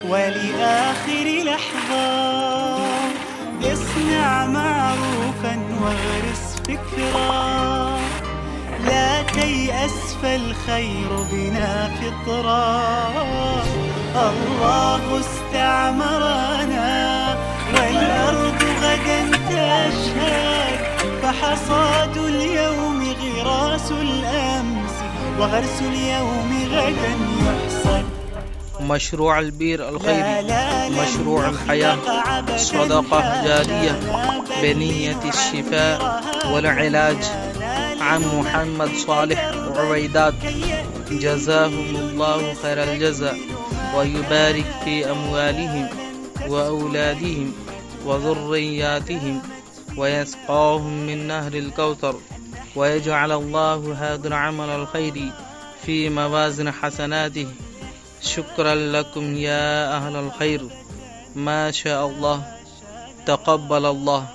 ولآخر لحظة اصنع معروفا واغرس فكرا، لا تيأس فالخير بنا فطرا. الله استعمرنا والأرض غدا تشهد، فحصاد اليوم غراس الأمس وغرس اليوم غدا يحصد. مشروع البير الخيري مشروع الحياة، صدقة جارية بنية الشفاء والعلاج عن محمد صالح عبيدات، جزاهم الله خير الجزاء ويبارك في أموالهم وأولادهم وذرياتهم ويسقاهم من نهر الكوثر، ويجعل الله هذا العمل الخيري في موازن حسناته. شكرا لكم يا أهل الخير، ما شاء الله، تقبل الله.